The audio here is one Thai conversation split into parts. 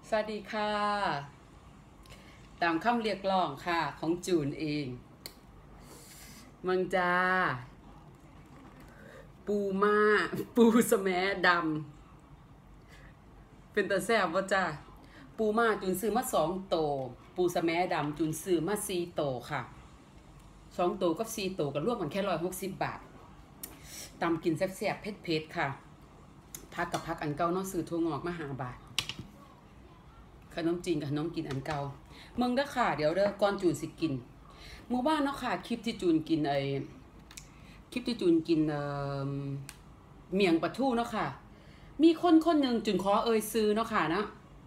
สวัสดีค่ะตามคำเรียกร้องค่ะของจูนเองมังจ้าปูม่าปูสะแมดำเป็นตาแซ่บว่าจ้าปูม่าจูนซื้อมา2 โตปูสะแมดำจูนซื้อมา4 โตค่ะ2 โตกับ4 โตก็รวมกันแค่160 บาทตำกินแซ่บๆเผ็ดๆค่ะพักกับพักอันเก่าเนาะซื้อถั่วงอกมา5 บาทขนมจีนกับขนมกินอันเก่าเมืองเด้อค่ะเดี๋ยวเด้อก่อนจูนสิกินเมื่อวานเนาะค่ะคลิปที่จูนกินเมี่ยงปลาทูเนาะค่ะมีคนหนึ่งจูนขอซื้อเนาะค่ะนะ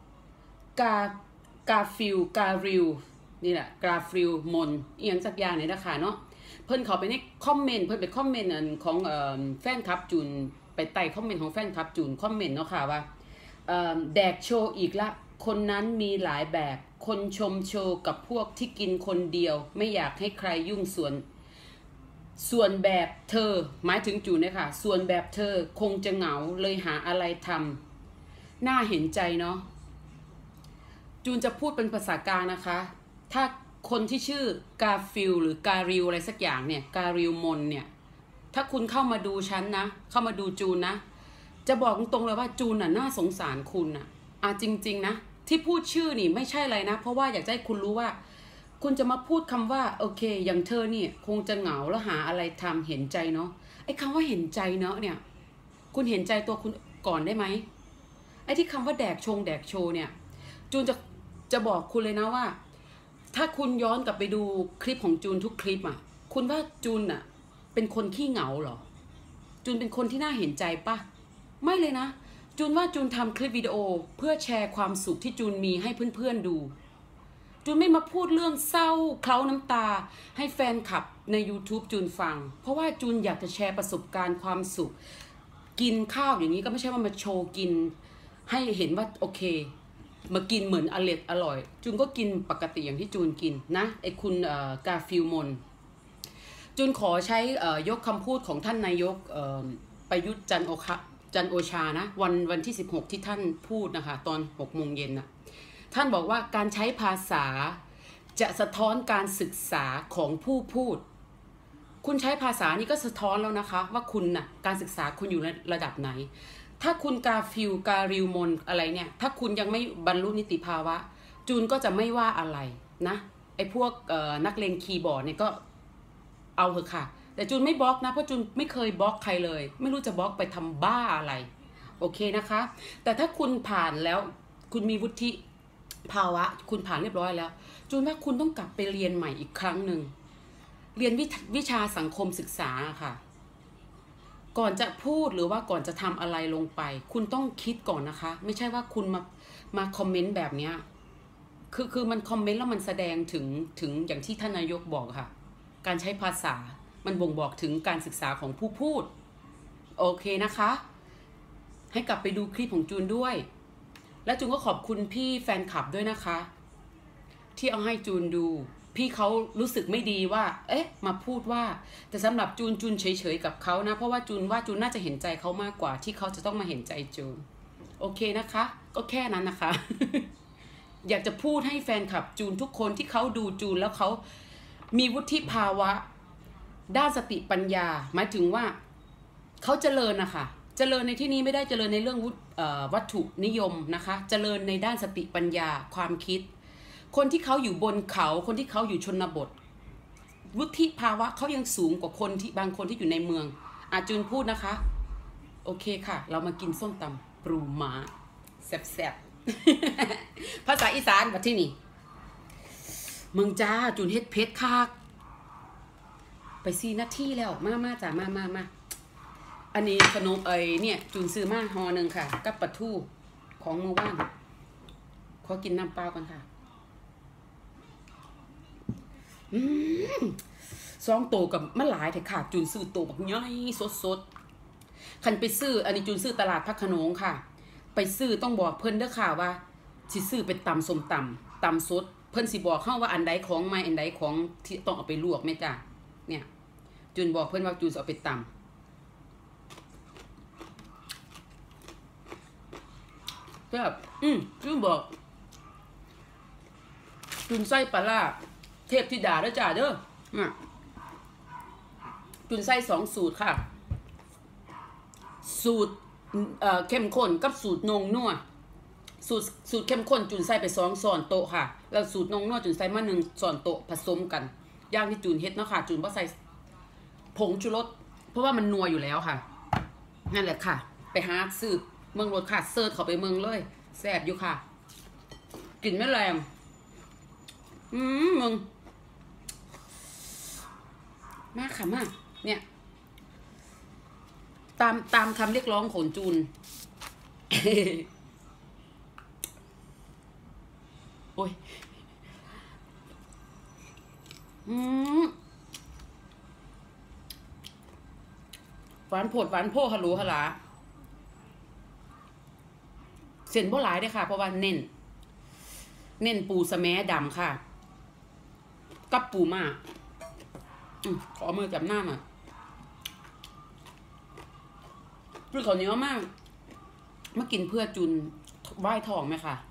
กาฟิลนี่แหละกาฟิลมนเอียงสักอย่างนี่นะคะเนาะเพิ่นเขาไปในคอมเมนต์เพิ่นไปคอมเมนต์ของแฟนคลับจูนไปไต่คอมเมนต์ของแฟนคลับจูนคอมเมนต์เนาะค่ะว่าแดกโชว์อีกละคนนั้นมีหลายแบบคนชมโชว์กับพวกที่กินคนเดียวไม่อยากให้ใครยุ่งส่วนแบบเธอหมายถึงจูนเนี่ยค่ะส่วนแบบเธอคงจะเหงาเลยหาอะไรทำน่าเห็นใจเนาะจูนจะพูดเป็นภาษากลางนะคะถ้าคนที่ชื่อกาฟิลหรือการิวอะไรสักอย่างเนี่ยการิวมนเนี่ยถ้าคุณเข้ามาดูฉันนะเข้ามาดูจูนนะจะบอกตรงๆเลยว่าจูนน่ะน่าสงสารคุณน่ะจริงๆนะที่พูดชื่อนี่ไม่ใช่อะไรนะเพราะว่าอยากให้คุณรู้ว่าคุณจะมาพูดคำว่าโอเคอย่างเธอนี่คงจะเหงาแล้วหาอะไรทำเห็นใจเนาะไอ้คำว่าเห็นใจเนาะเนี่ยคุณเห็นใจตัวคุณก่อนได้ไหมไอ้ที่คำว่าแดกโชว์เนี่ยจูนจะบอกคุณเลยนะว่าถ้าคุณย้อนกลับไปดูคลิปของจูนทุกคลิปอ่ะคุณว่าจูนอ่ะเป็นคนขี้เหงาเหรอจูนเป็นคนที่น่าเห็นใจปะไม่เลยนะจูนว่าจูนทำคลิปวิดีโอเพื่อแชร์ความสุขที่จูนมีให้เพื่อนๆดูจูนไม่มาพูดเรื่องเศร้าเคล้าน้ำตาให้แฟนคลับใน YouTube จูนฟังเพราะว่าจูนอยากจะแชร์ประสบการณ์ความสุขกินข้าวอย่างนี้ก็ไม่ใช่ว่ามาโชว์กินให้เห็นว่าโอเคมากินเหมือนอร่อยจูนก็กินปกติอย่างที่จูนกินนะไอ้คุณกาฟิลมนจูนขอใช้ยกคำพูดของท่านนายกประยุทธ์จันทร์โอชานะวันที่16ที่ท่านพูดนะคะตอน6 โมงเย็นนะท่านบอกว่าการใช้ภาษาจะสะท้อนการศึกษาของผู้พูดคุณใช้ภาษานี่ก็สะท้อนแล้วนะคะว่าคุณน่ะการศึกษาคุณอยู่ในระดับไหนถ้าคุณการิวมนอะไรเนี่ยถ้าคุณยังไม่บรรลุนิติภาวะจูนก็จะไม่ว่าอะไรนะไอ้พวกนักเลงคีย์บอร์ดเนี่ยก็เอาเถอะค่ะแต่จูนไม่บล็อกนะเพราะจูนไม่เคยบล็อกใครเลยไม่รู้จะบล็อกไปทำบ้าอะไรโอเคนะคะแต่ถ้าคุณผ่านแล้วคุณมีวุฒิภาวะคุณผ่านเรียบร้อยแล้วจูนว่าคุณต้องกลับไปเรียนใหม่อีกครั้งหนึ่งเรียนวิชาสังคมศึกษาค่ะก่อนจะพูดหรือว่าก่อนจะทำอะไรลงไปคุณต้องคิดก่อนนะคะไม่ใช่ว่าคุณมาคอมเมนต์แบบเนี้ยคือมันคอมเมนต์แล้วมันแสดงถึงอย่างที่ท่านนายกบอกค่ะการใช้ภาษามันบ่งบอกถึงการศึกษาของผู้พูดโอเคนะคะให้กลับไปดูคลิปของจูนด้วยและจูนก็ขอบคุณพี่แฟนคลับด้วยนะคะที่เอาให้จูนดูพี่เขารู้สึกไม่ดีว่ามาพูดว่าแต่สำหรับจูนเฉยๆกับเขานะเพราะว่าจูนน่าจะเห็นใจเขามากกว่าที่เขาจะต้องมาเห็นใจจูนโอเคนะคะก็แค่นั้นนะคะ อยากจะพูดให้แฟนคลับจูนทุกคนที่เขาดูจูนแล้วเขามีวุฒิภาวะด้านสติปัญญาหมายถึงว่าเขาเจริญนะคะเจริญในที่นี้ไม่ได้เจริญในเรื่องวัตถุนิยมนะคะเจริญในด้านสติปัญญาความคิดคนที่เขาอยู่บนเขาคนที่เขาอยู่ชนบทวุฒิภาวะเขายังสูงกว่าคนที่บางคนที่อยู่ในเมืองจูนพูดนะคะโอเคค่ะเรามากินส้มตำปรูม้าแซ่บๆ ภาษาอีสานแบบที่นี่เมืองจ้าจูนเฮ็ดเพชรคักไป4 นาทีแล้วมาจ้ามาอันนี้ขนมเนี่ยจูนซื้อมาห่อหนึ่งค่ะกับปลาทูของเมื่อวานขอกินน้ำเปล่ากันค่ะ2 โตกับมะหลายแต่ค่ะจูนซื้อโตบักย่อยสดคันไปซื้ออันนี้จูนซื้อตลาดพระโขนงค่ะไปซื้อต้องบอกเพิ่นเด้อค่ะว่าสิซื้อเป็นตำส้มตำสดเพิ่นสิบอกเฮาว่าอันใดของใหม่อันใดของที่ต้องเอาไปลวกแม่จ้าเนี่ยจูนบอกเพิ่นว่าจูนเอาไปตำแบบจูนบอกจุนไส้ปลาล่าเทพธิดาเด้อจ้าเด้อจุนไส้2 สูตรค่ะสูตรเข้มข้นกับสูตรนงนัวสูตรเข้มข้นจุนใส่ไป2 ช้อนโต๊ะค่ะแล้วสูตรนงนัวจุนใส่มา1 ช้อนโต๊ะผสมกันอย่างที่จุนเฮ็ดเนาะค่ะจุนบ่ใส่ผงชูรสเพราะว่ามันนัวอยู่แล้วค่ะนั่นแหละค่ะไปหาซื้อเมืองรสค่ะเสิร์ชเข้าไปเมืองเลยแซ่บอยู่ค่ะกลิ่นไม่แรงมึงมากค่ะมากเนี่ยตามคำเรียกร้องของจูน โอ้ยหวานโผดหวานโพฮัลโหลฮัลลาเส้นบ่หลายเด้อค่ะเพราะว่าเน้นปูสะแมดำค่ะกับปูม่าขอมือจับหน้ามาเพื่อเขาเหนียวมากมากินเพื่อจุนไหว้ทองไหมค่ะ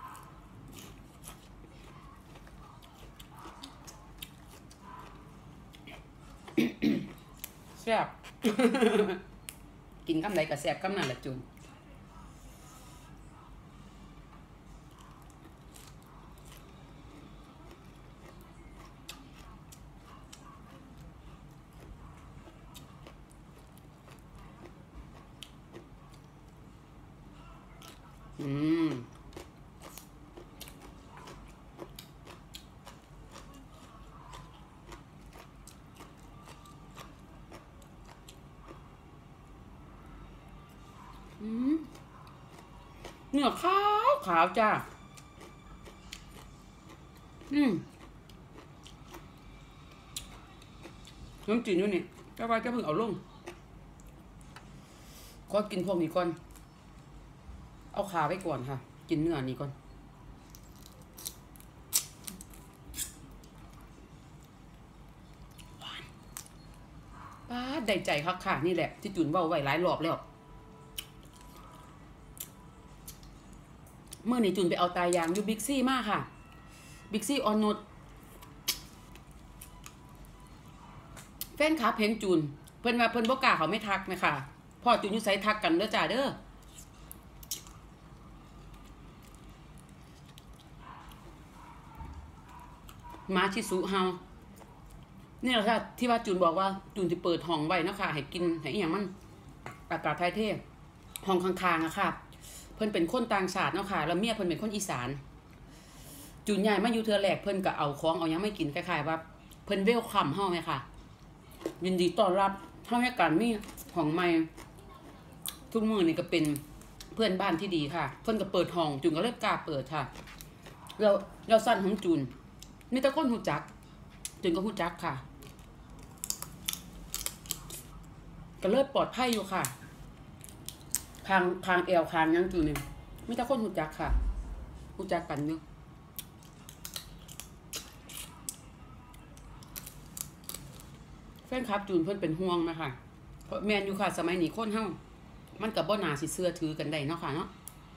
แซ่บ กินกำไรกับแซ่บกำนั่นแหละจุนเนื้อขาวจ้าน้ำจืดอยู่นี่เจ้าว่าเจ้าเพิ่งเอาลงก็กินพวกนี้ก่อนเอาขาไว้ก่อนค่ะกินเนื้อนี้ก่อนป้าได้ใจครับค่ะนี่แหละที่จุนเว้าไว้หลายรอบแล้วเมื่อนี่จุนไปเอาตายางอยู่บิ๊กซี่มากค่ะบิ๊กซี่ออนนุชแฟนคลับเพลงจุนเพิ่นว่าเพิ่นบ่กล้าเขาไม่ทักนะคะพ่อจุนอยู่ไสทักกันเด้อจ้าเด้อมาชิซุเฮานี่แหละค่ะที่ว่าจุนบอกว่าจุนจะเปิดห้องไว้นะคะให้กินให้อีหยังมันอากาศไทยเทห้องข้างๆอะค่ะเพิ่นเป็นคนต่างชาติเนาะค่ะแล้วเมียเพิ่นเป็นคนอีสานจุนใหญ่มาอยู่เทื่อแรกเพิ่นก็เอาของเอาหยังไม่กินคล้ายๆว่าเพิ่นเวลคัมเฮาไหมค่ะยินดีต้อนรับเฮาให้กันมีห้องใหม่ทุกมื้อนี่ก็เป็นเพื่อนบ้านที่ดีค่ะเพิ่นก็เปิดห้องจุนก็เลยกล้าเปิดค่ะเราสั้นของจุนมีแต่คนฮู้จักจุนก็ฮู้จักค่ะก็เลิศปลอดภัยอยู่ค่ะคางแอลคางยังจุนนี่มีแต่คนฮู้จักค่ะฮู้จักกันอยู่แฟนคลับจูนเพิ่นเป็นห่วงนะคะเพราะแมนอยู่ค่ะสมัยนี้คนเฮามันกับบ่น่าสิเชื่อถือกันได้เนาะค่ะเนาะ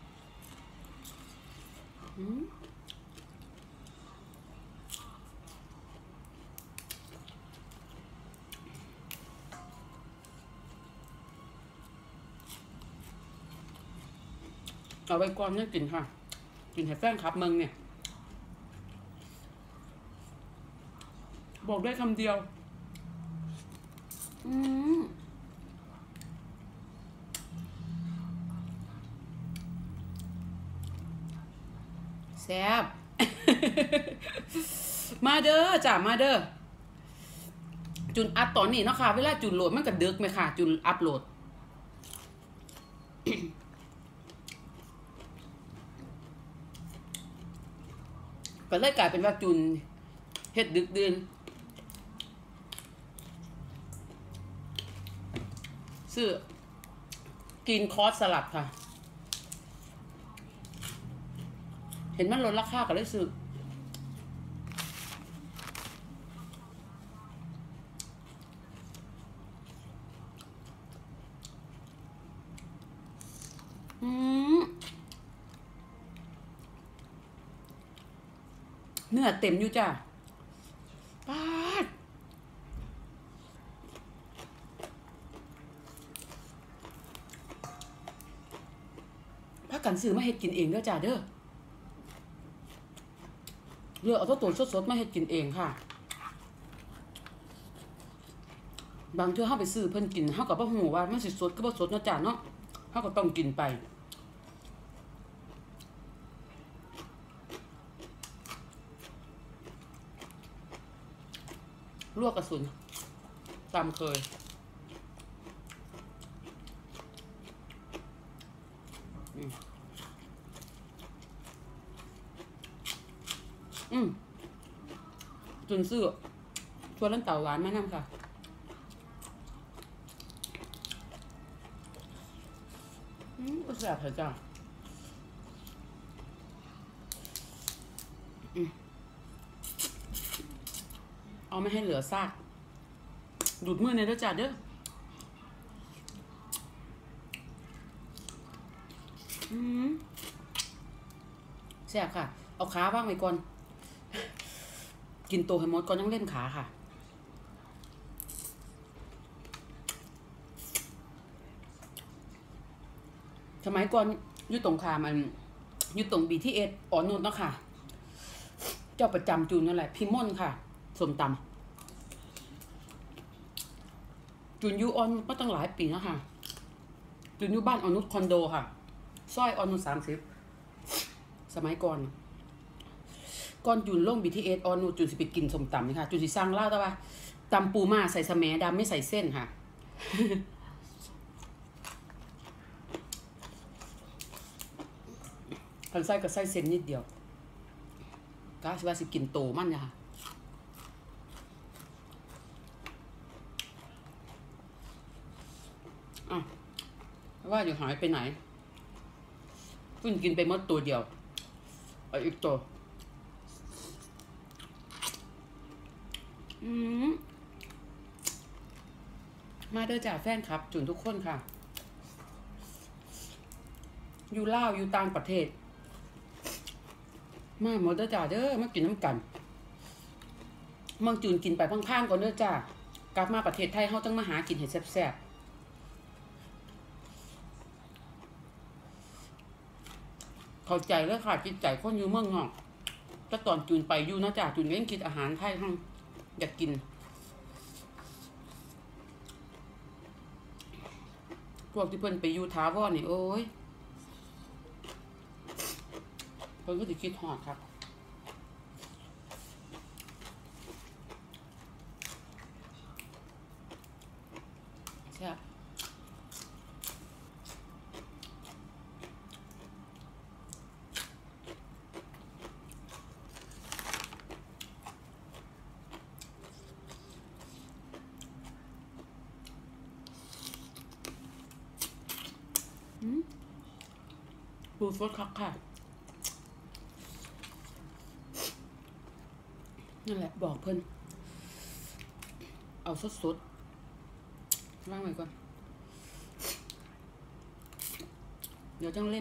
เอาไว้ก่อนเนี่ยกินค่ะกินให้แฟนคลับเมืองเนี่ยบอกได้คำเดียวแซ่บ มาเด้อจ้ามาเด้อจุนอัพตอนนี้เนาะค่ะเวลาจุนโหลดมันก็ดึกไหมค่ะจุนอัพโหลด ก็เลยกลายเป็นว่าจุนเฮ็ดดึกดื่นซื้อกินคอร์สสลัดค่ะเห็นมันลดราคาก็เลยซื้อเนื้อเต็มอยู่จ้ะป๊าดพักกันซื้อมาเฮ็ดกินเองเด้อจ้ะเด้อเลือกเอาตัวสดๆมาเฮ็ดกินเองค่ะบางเทื่อเฮาไปซื้อเพิ่นกินเฮาก็บ่ฮู้ว่ามันสิสดคือบ่สดเนาะจ้ะเนาะเฮาก็ต้องกินไปลวกกระสุนตามเคยจนซื้อชวนเล่นเต่าหวานมานั่งค่ะก็แซ่บเหรอจ้าเอาไม่ให้เหลือซากดูดมือในด้วยจ้าเด้อแซ่บค่ะเอาขาบ้างไว้ก่อนกินโตให้หมดก่อนยังเล่นขาค่ะสมัยก่อนอยู่ตรงขามันอยู่ตรง BTS อ่อนนุชเนาะค่ะเจ้าประจำจูนนั่นแหละพี่ม่อนค่ะสมตำจูนอยู่อ่อนนุชมาตั้งหลายปีแล้วค่ะจูนอยู่บ้านอ่อนนุชคอนโดค่ะซอยอ่อนนุช30สมัยก่อนจูนลง BTS อ่อนนุชจูนสิไปกินสมตำนี่ค่ะจูนสิสร้างเล่าแต่ว่าตำปูม่าใส่สะแหมดำไม่ใส่เส้นค่ะทันไส้กับไส้เส้นนิดเดียวก็ว่าสิกินโตมันนะคะว่าอยู่หายไปไหนเพิ่งกินไปเมื่อตัวเดียวอีกตัวมาเด้อจ่าแฟนครับจุนทุกคนค่ะอยู่ลาวอยู่ต่างประเทศมาหมดเด้อจ่าเด้อมากินน้ำกันเมืองจูนกินไปพังๆก่อนเด้อจ่ากลับมาประเทศไทยเขาต้องมาหากินเห็ดแซ่บๆเข้าใจเลยค่ะจิตใจคนอยู่เมืองนอกแต่ตอนจูนไปอยู่นะจ่าจูนก็ยังกินอาหารไทยทั้งอยากกินพวกที่เพิ่นไปอยู่ท้าวอนี่โอ้ยเพิ่นก็จะคิดฮอดครับใช่ปูสดครับค่ะนั่นแหละบอกเพิ่นเอาสดๆว่างไว้ก่อนเดี๋ยวจังเล่น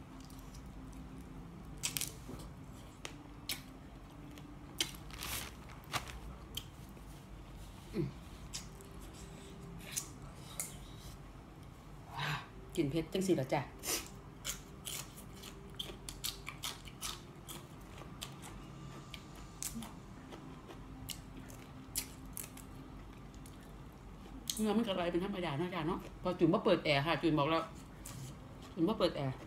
กินเผ็ดจังสิเหรอจ้ะเนื้อมันกระไรเป็นธรรมดานะจ๊ะเนาะพอจุ่มว่าเปิดแอร์ค่ะจุ่มบอกแล้วจุ่มว่าเปิดแอร์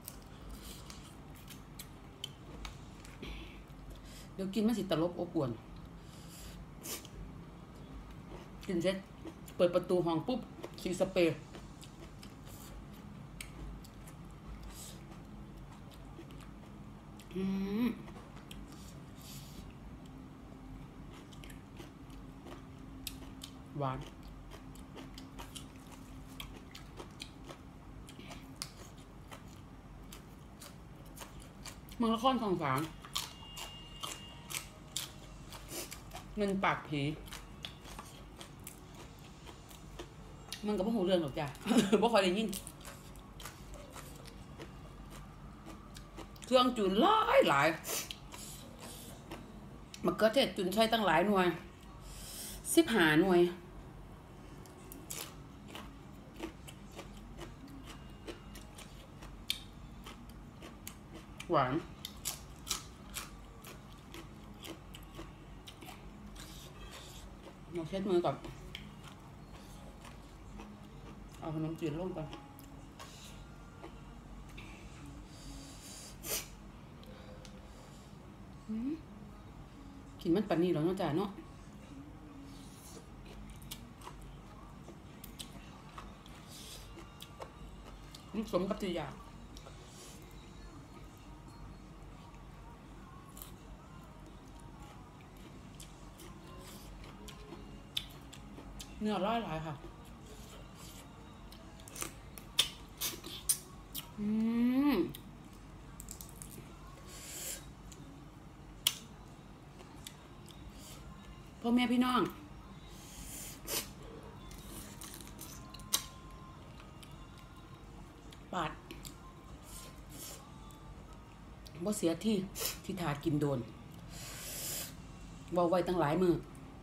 เดี๋ยวกินมันสิตลบอบอวนกินเสร็จเปิดประตูห้องปุ๊บสีสเปรย์หวานเมืองละครของฝางเงินปากผีมันก็บ่หูเรื่องหรอกจ้ะ บ่ค่อยได้ยินเครื่องจูนหลายมะเขือเทศจุนใช้ตั้งหลายหน่วย15 หน่วยหวานเราเช็ดมือก่อนเอาขนมจีนลงก่อนกินมันปานนี้แล้วเนาะจ้าเนาะสมกับที่อยากเนื้อร้อยหลายค่ะพ่อแม่พี่น้องปาดบ่เสียที่ถากินโดนบ่ไว้ตั้งหลายมือ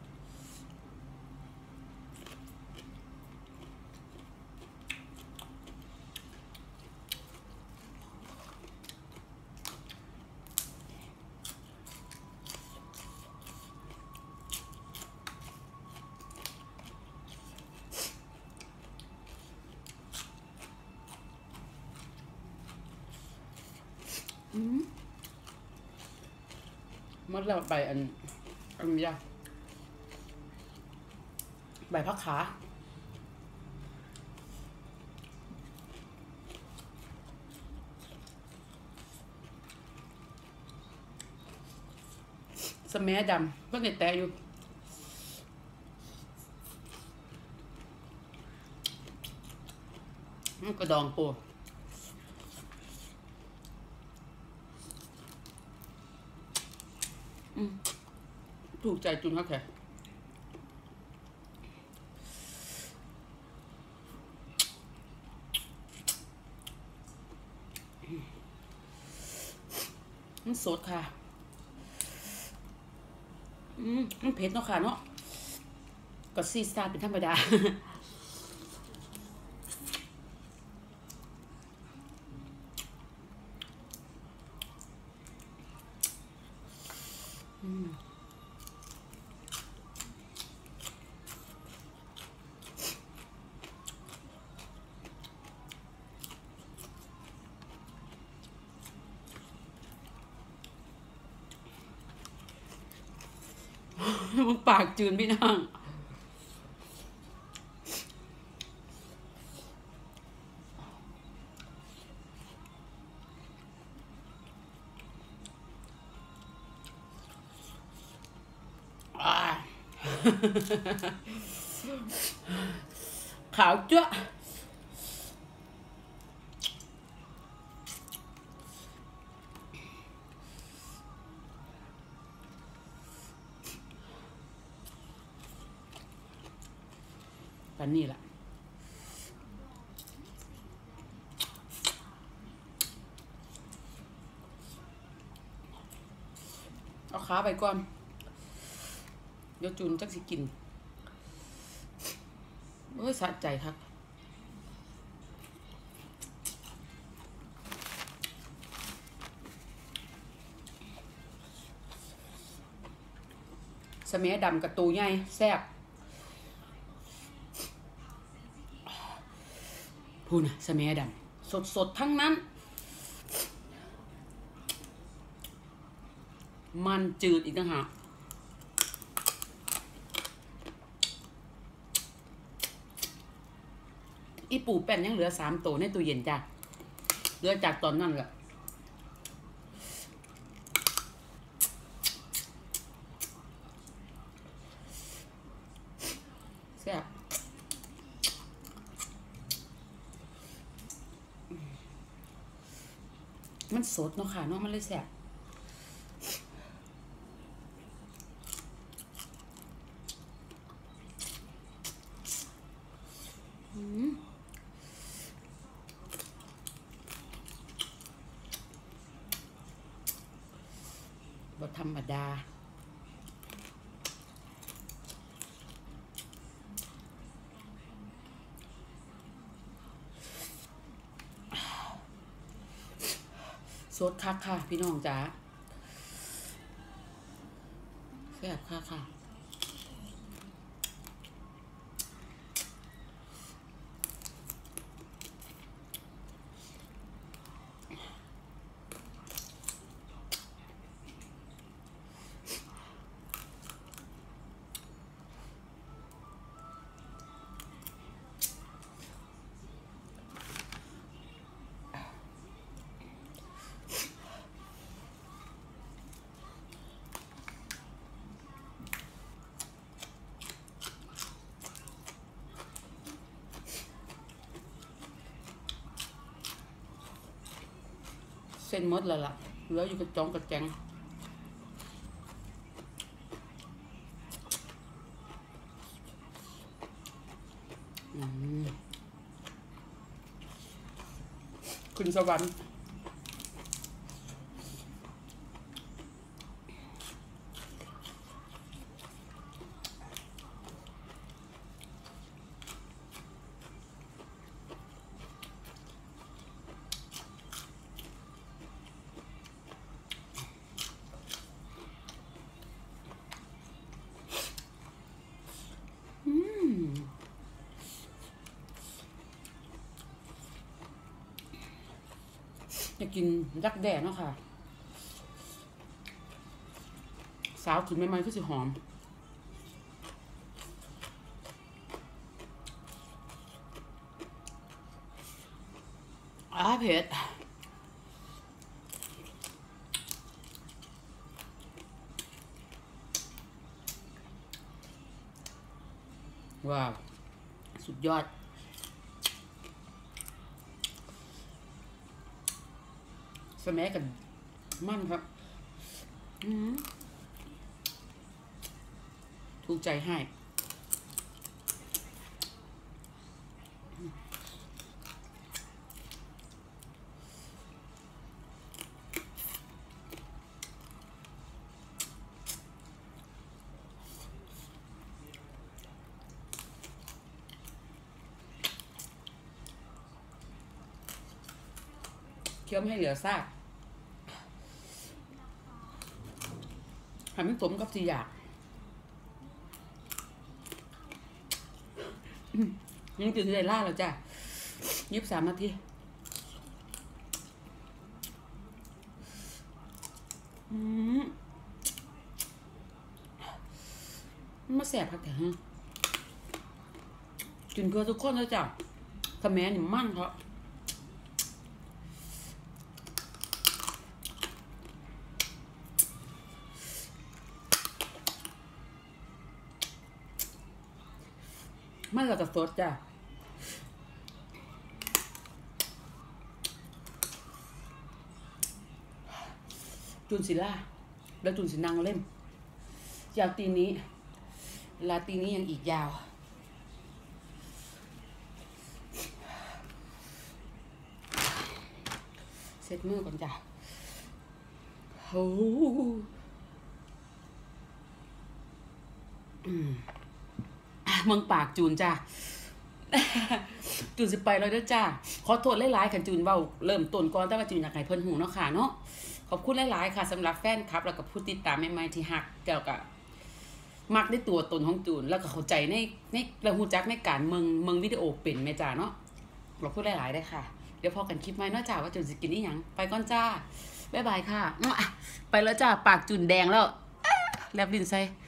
มันแล้วใบอันยาใบผักขาสะแมัดำก็เน็ตแต่อยู่กระดองปูถูกใจจุนเขาแค่มันสดค่ะมันเผ็ดเนาะค่ะเนาะก็ซีซ่าเป็นธรรมดามันปากจืดพี่น้องขาวจ้ะกันนี่แหละเอาขาไปก่อนเดี๋ยวจุนจักสิกินเอ้ยสะใจครับสะแมัดำกับตูใหญ่แซ่บพูดนะสะแมัดำสดทั้งนั้นมันจืดอีกต่างหากอีปูแป้นยังเหลือ3 ตัวในตู้เย็นจ้ะเหลือจากตอนนั้นแหละแซ่บมันสดเนาะค่ะเนาะมันเลยแซ่บบ่ธรรมดาสดคักค่ะพี่น้องจ๋าแซ่บคักค่ะเส้นมดแล้วล่ะเหลืออยู่กระจองกระแจงขึ้นสวรรค์อยากกินดักแด้เนาะค่ะสาวขึ้นใหม่ๆก็สิหอมเผ็ดว้าวสุดยอดสมัยกันมั่นครับถูกใจให้เคี้ยวไม่ให้เหลือซากให้มันสมกับที่อยากยังตื่นใจล่าแล้วจ้ะ23 นาทีมาแสบพักแต่ฮะกินเพื่อทุกคนแล้วจ้ะคอมเมนต์มั่นเขามันเราจะสดจ้ะจุนศิลาแล้วจุนศินางเล่มยาวตีนี้ลาตีนี้ยังอีกยาวเซ็ตมือก่อนจ้ะโอ้เมืองปากจูนจ้ะจูนสิไปแล้วเด้อจ้าขอโทษหลายๆค่ะจูนเว้าเริ่มต้นก่อนแต่ว่าจูนอยากให้เพิ่นหูเนาะค่ะเนาะขอบคุณหลายๆค่ะสำหรับแฟนคลับแล้วก็ผู้ติดตามใหม่ๆที่ฮักเกี่ยวกับมักในตัวตนของจูนแล้วก็เข้าใจในและฮู้จักในการเมืองวิดีโอเป็นแม่จ้าเนาะขอบคุณหลายๆได้ค่ะเดี๋ยวพอกันคลิปใหม่เนาะจ้าว่าจูนสิกินอีหยังไปก่อนจ้าบ๊ายบายค่ะไปแล้วจ้าปากจูนแดงแล้วแลบลิ้นใส่